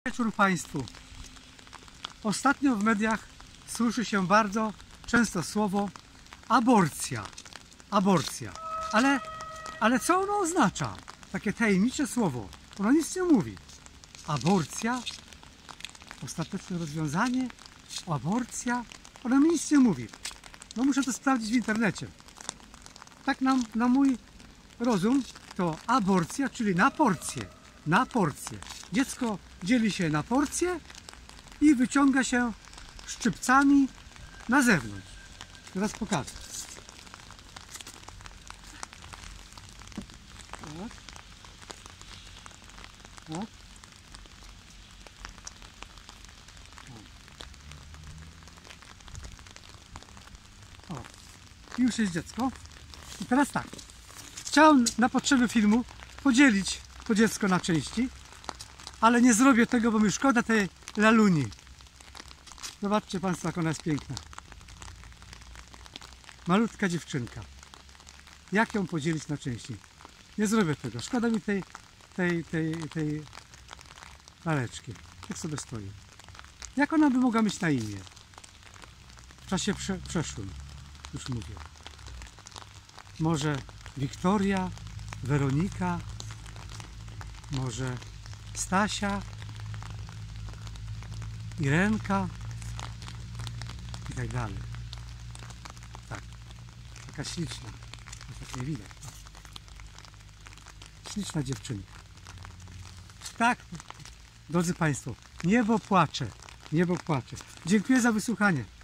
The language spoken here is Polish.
Wieczór Państwu. Ostatnio w mediach słyszy się bardzo często słowo aborcja. Aborcja. Ale co ono oznacza? Takie tajemnicze słowo. Ono nic nie mówi. Aborcja? Ostateczne rozwiązanie? Aborcja? Ono mi nic nie mówi. No muszę to sprawdzić w internecie. Tak na mój rozum to aborcja, czyli na porcję. Na porcję. Dziecko dzieli się na porcje i wyciąga się szczypcami na zewnątrz. Teraz pokażę. Tak. Tak. O. Już jest dziecko. I teraz tak. Chciałem na potrzeby filmu podzielić to dziecko na części, ale nie zrobię tego, bo mi szkoda tej laluni. Zobaczcie Państwo, jak ona jest piękna. Malutka dziewczynka. Jak ją podzielić na części? Nie zrobię tego. Szkoda mi tej laleczki. Jak sobie stoi. Jak ona by mogła mieć na imię? W czasie przeszłym. Już mówię. Może Wiktoria, Weronika, może Stasia, Irenka i tak dalej. Tak, taka śliczna, tak nie widać. Śliczna dziewczynka. Tak, drodzy Państwo, niebo płacze, niebo płacze. Dziękuję za wysłuchanie.